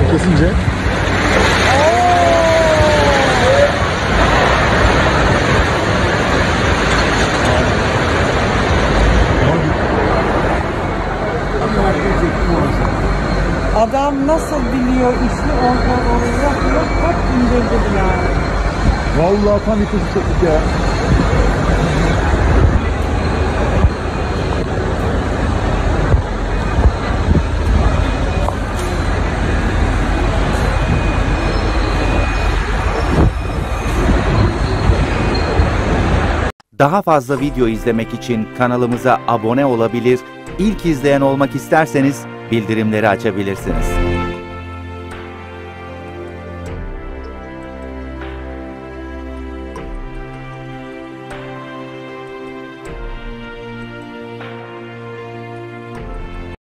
kesince. Adam nasıl biliyor işi oradan oraya yapıyor, hop indirdi yani. Vallahi tam vitesi çektik ya. Daha fazla video izlemek için kanalımıza abone olabilir, ilk izleyen olmak isterseniz bildirimleri açabilirsiniz.